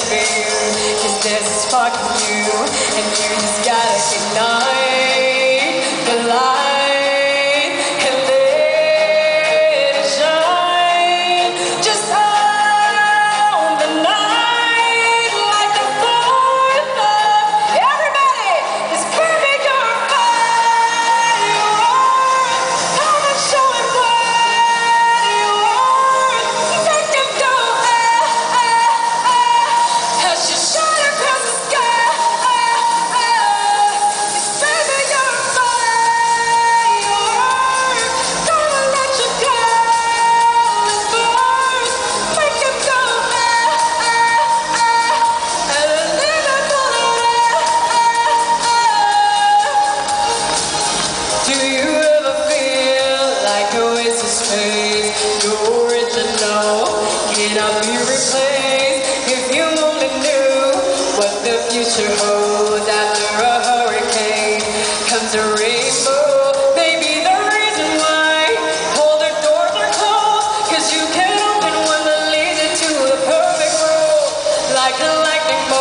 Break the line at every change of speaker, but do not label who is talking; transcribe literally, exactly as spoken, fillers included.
fear, 'cause this is fucking you, and you just gotta ignite the light and let it shine. Just own the night like the fourth of everybody is perfect. You're fine, you are. Come and show him what you are. Make him go ah ah ah as you shine across the sky. Ah ah, it's baby you're fine, you are. Gonna let you go and burn. Make him go ah ah ah and leave him falling ah ah. Do you ever feel like a waste of space? You're original, cannot be replaced. If you only knew what the future holds after a hurricane comes a rainbow. Maybe the reason why all the doors are closed, 'cause you can't open one that leads you to the perfect road. Like a lightning bolt.